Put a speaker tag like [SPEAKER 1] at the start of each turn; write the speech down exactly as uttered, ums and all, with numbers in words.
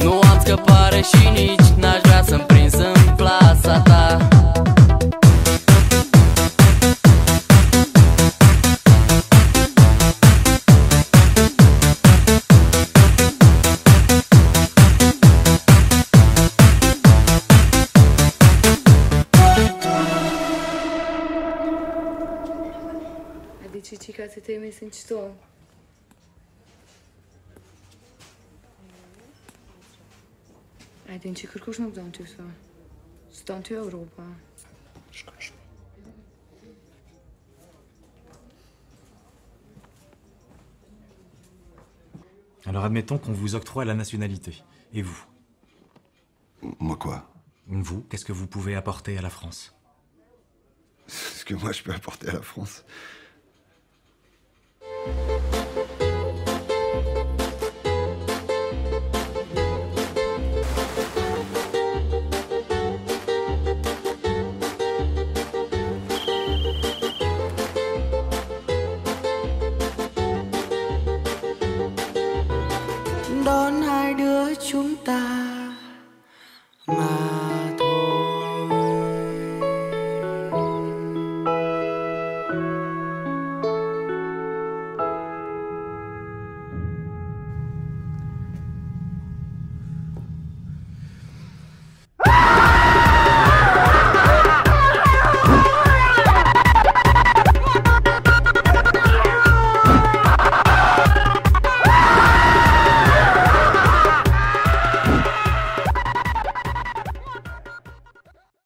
[SPEAKER 1] Nu am scăpare și nici n-aș vrea să-mi prins în plasa ta.
[SPEAKER 2] Cici, se te mi sentido. Ai din ce cărcuș nu dăm tu să. Stăm tu Europa.
[SPEAKER 3] Alors admettons qu'on vous octroie la nationalité. Et vous?
[SPEAKER 4] Moi quoi?
[SPEAKER 3] Vous, qu'est-ce que vous pouvez apporter à la France?
[SPEAKER 4] Ce que moi je peux apporter à la France.
[SPEAKER 2] Đón hai đứa chúng ta